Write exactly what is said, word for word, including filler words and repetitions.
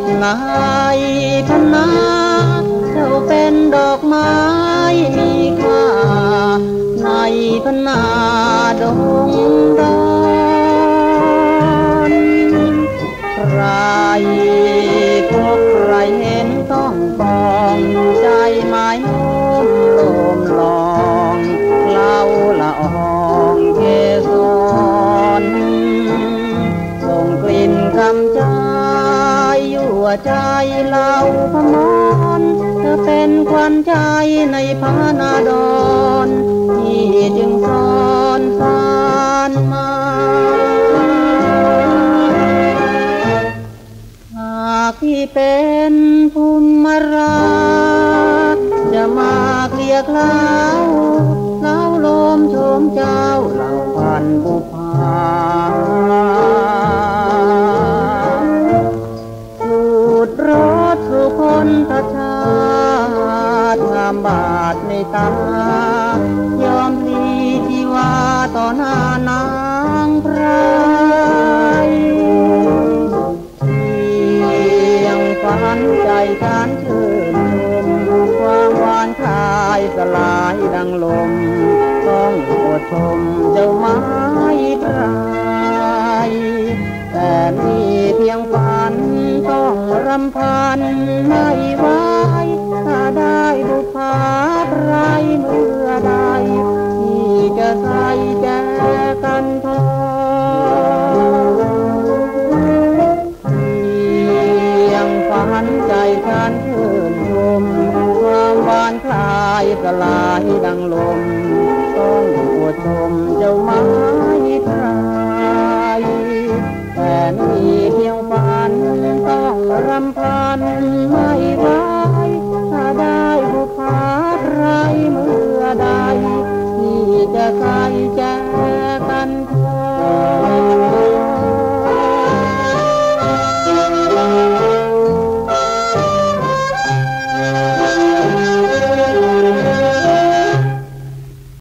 นายพนาเจ้าเป็นดอกไม้มีค่าในพนาดงดอนใครพบใครเห็นต้องปองใจหมายน้อมโลมลองเล่าละอองเกสรส่งกลิ่นคำใจยั่วใจเล่าพมรเธอเป็นควันใจในพานาดอนที่จึงสอนสานมาหากที่เป็นภูมิราจะมาเกลียกเล้าเล้าลมโฉมเจ้าเหล่าพันบุพาสูดรสสุคนทชาติงามบาทในตายอมพลีชีวาต่อหน้านางไพรฝันใจฉันชื่นชมความหวานคลายสลายดังลมต้องอดชมเจ้าไม้ไพรแต่มีเพียงฝันต้องรำพันไม่ไหวถ้าได้บุพาไพรเมื่อใดที่จะใส่แจกันทอฝันใจฉันชื่นชมความหวานคลายสลายดังลมต้องอวดชมเจ้าไม้ไพรแต่มีเพียงฝันต้องรำพันไม่ไหวถ้าได้บุพาไพรเมื่อใดที่จะใครแจกันทอ